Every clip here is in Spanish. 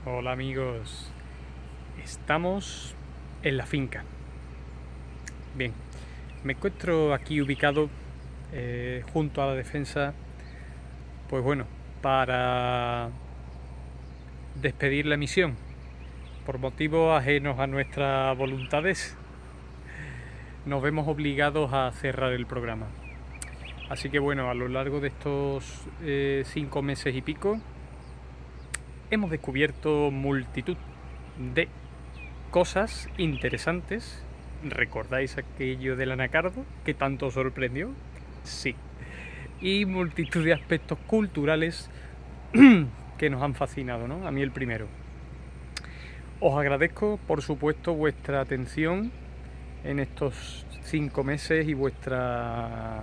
Hola amigos, estamos en la finca. Bien, me encuentro aquí ubicado junto a la defensa, pues bueno, para despedir la misión. Por motivos ajenos a nuestras voluntades, nos vemos obligados a cerrar el programa. Así que bueno, a lo largo de estos 5 meses y pico, hemos descubierto multitud de cosas interesantes. ¿Recordáis aquello del anacardo que tanto sorprendió? Sí. Y multitud de aspectos culturales que nos han fascinado, ¿no? A mí el primero. Os agradezco, por supuesto, vuestra atención en estos 5 meses y vuestra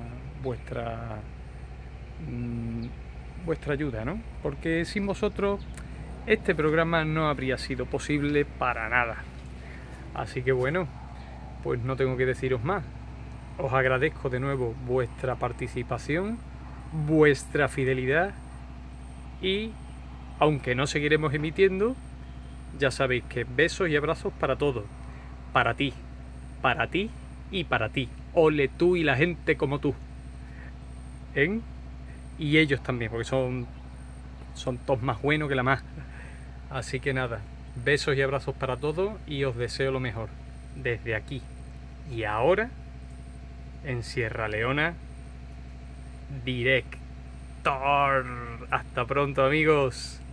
ayuda, ¿no? Porque sin vosotros este programa no habría sido posible para nada. Así que bueno, pues no tengo que deciros más. Os agradezco de nuevo vuestra participación, vuestra fidelidad y, aunque no seguiremos emitiendo, ya sabéis que besos y abrazos para todos. Para ti y para ti. Ole tú y la gente como tú. ¿Eh? Y ellos también, porque son todos más buenos que la más. Así que nada, besos y abrazos para todos y os deseo lo mejor. Desde aquí y ahora, en Sierra Leona, Director. Hasta pronto amigos.